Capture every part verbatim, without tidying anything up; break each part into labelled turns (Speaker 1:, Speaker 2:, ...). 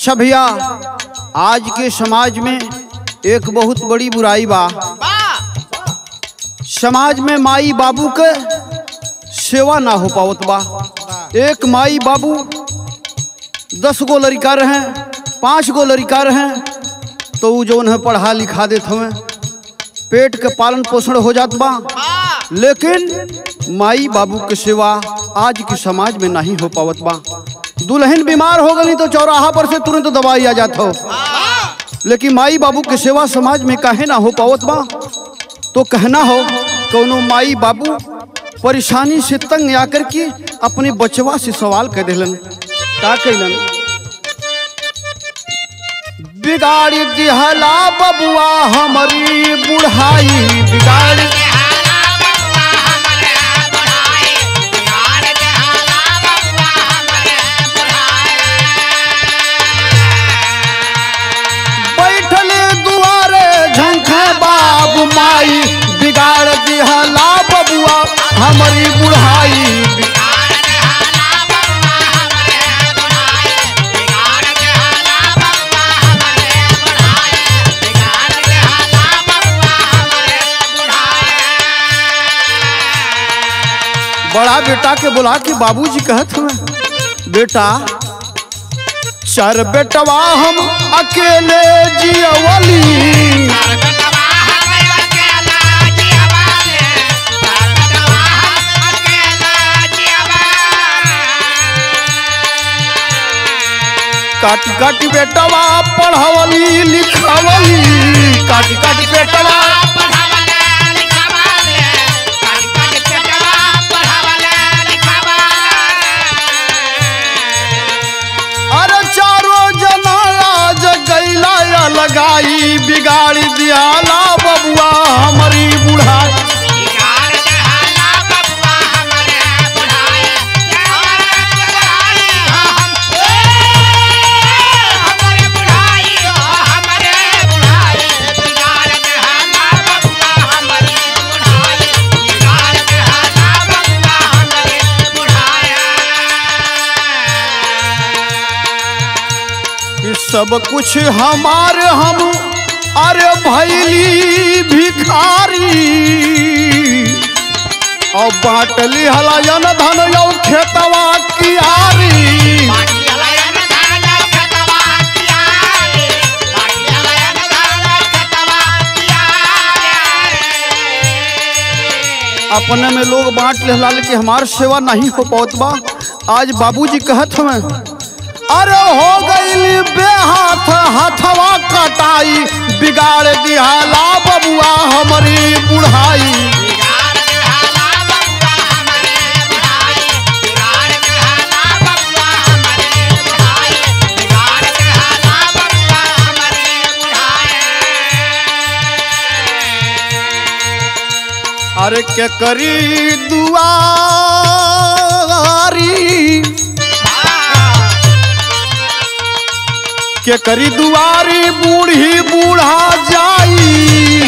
Speaker 1: अच्छा भैया, आज के समाज में एक बहुत बड़ी बुराई बा। समाज में माई बाबू के सेवा ना हो पावत बा। एक माई बाबू दस गो लड़का रहे, पाँच गो लड़का रहे, तो वो जो उन्हें पढ़ा लिखा देते हमें, पेट के पालन पोषण हो जात बा, लेकिन माई बाबू के सेवा आज के समाज में नहीं हो पावत बा। दुल्हन बीमार हो गई तो चौराहा पर से तुरंत दवाई आ जात हो, लेकिन माई बाबू के सेवा समाज में काहे ना हो पावत बा। तो कहना हो कोनो माई बाबू परेशानी से तंग आकर के अपने बचवा से सवाल कर दिलन। का कहलन? बिगाड़ दिहला बबुआ हमारी बुढ़ाई, बिगाड़ माई, बिगाड़ दिहला बबुआ हमारी बुढ़ाई। बड़ा बेटा के बोला कि बाबूजी कहत हमें, बेटा चार बेटवा हम अकेले जियवली, काटी काटी बेटवा पढ़ावली लिखावली, काटी काटी बेटवा अरे चारों जना आज गैला लगाई, बिगाड़ दियाला बबुआ हमारी बुढ़ाई। सब कुछ हमारे हम अरे भैली भिखारी, और बाटली हलायन धन यौ खेतवा कियारी। अपने में लोग बांट ले लाल के हमार सेवा नहीं हो पावत बा। आज बाबूजी कहत हमें, अरे हो गई बेहाथ हथवा कटाई, बिगाड़ दिहला बबुआ हमारी बुढ़ाई। अरे के करी दुआरी, के करी दुआरी बूढ़ी बूढ़ा जाई,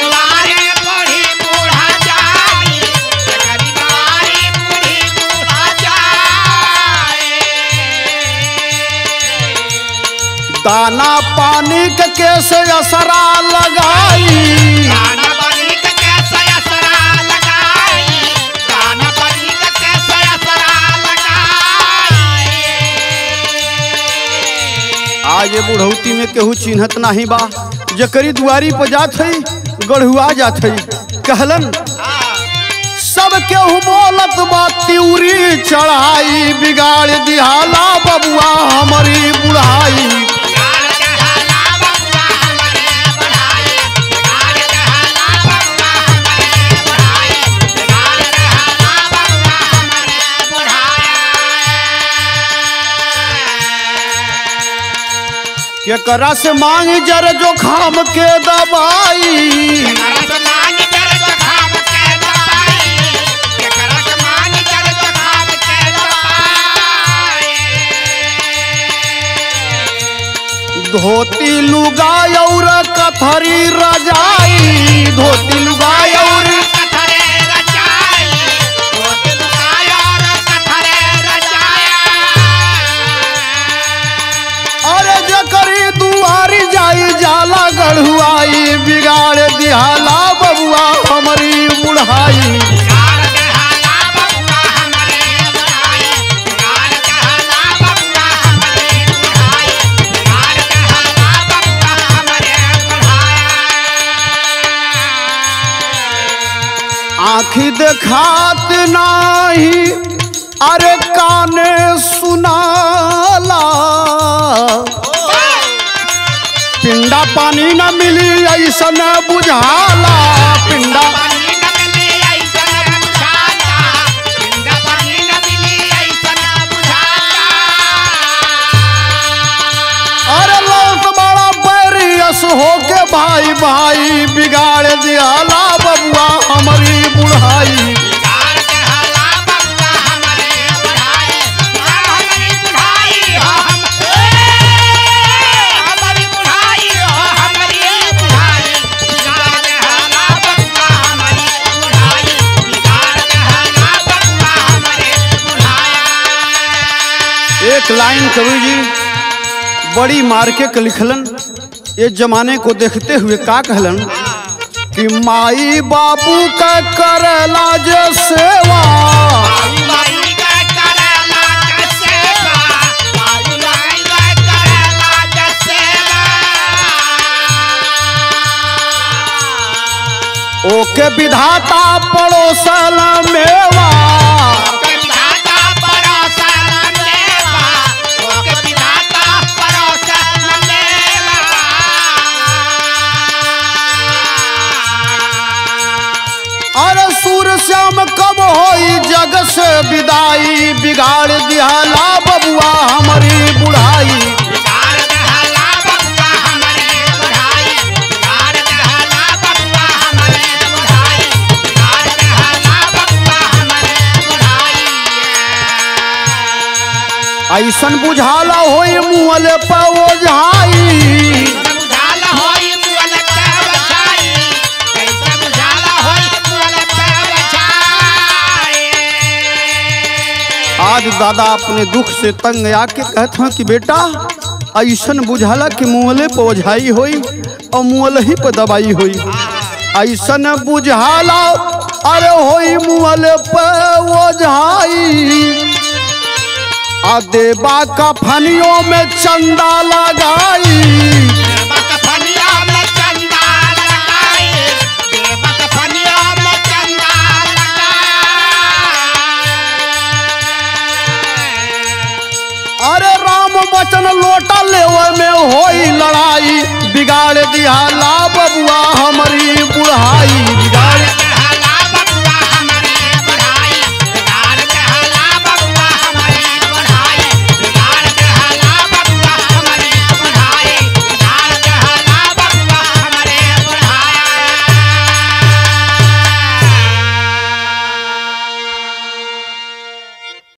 Speaker 1: दाना पानी के कैसे असरा लगाई, आज ये बुढ़ौती में केहू चिन्हत नहीं बा। जकरी दुआरी पर जात है गढ़ुआ जात है। कहलन सब केहू बोलत बा तिउरी चढ़ाई, बिगाड़ दिहला बबुआ हमारी बुढ़ाई। के करा से मांग जर जो खाम के दवाई, धोती लुगाई और कथरी रजाई, धोती लुगाई और अरे जाला गढ़ुआई बिगाड़ दिहाला बबुआ हमारी बुढ़ाई। आँखी देखात नाही अरे काने सुनाला, पिंडा पानी न मिली ऐसा न बुझाला। पिंडा अरे लोग बड़ा बैरियस होके भाई भाई बिगाड़ दियाला बबुआ हमारी बुढ़ाई। एक लाइन कवि जी बड़ी मार्के के लिखलन, ये जमाने को देखते हुए का कहलन कि माई बाबू का करला जे सेवा, ओके विधाता पड़ोसल मेवा। अरे सूर श्याम कब होई जग से विदाई बिगाड़ दिहाला बबुआ हमारी बुढ़ाई। ऐसन बुझाला होई मुँहले पे ओझाई, आज दादा अपने दुख से तंग आके कहते हैं कि बेटा ऐसन बुझाला कि मुँहले पे ओझाई होई और मुँहले पे दवाई होई। ऐसन बुझाला अरे होई मुँहले पे ओझाई, आ देवा का फनियों में चंदा लगाई। अरे राम वचन लोटा लेवे में होई लड़ाई बिगाड़ दिहाला बबुआ हमारी बुढ़ाई।